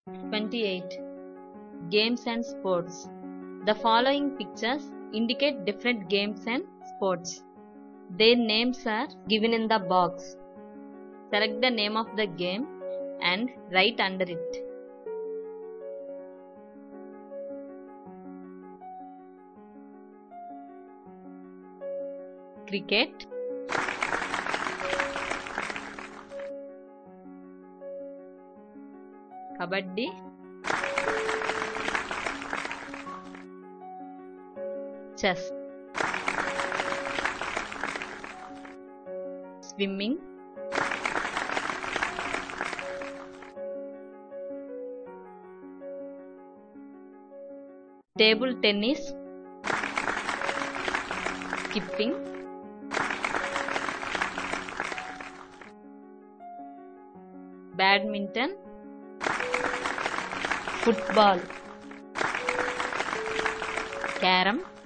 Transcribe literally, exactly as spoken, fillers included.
twenty-eight. Games and sports. The following pictures indicate different games and sports. Their names are given in the box. Select the name of the game and write under it. Cricket, Kabaddi, Chess, Swimming, Table tennis, Skipping, Badminton, Football, Carom,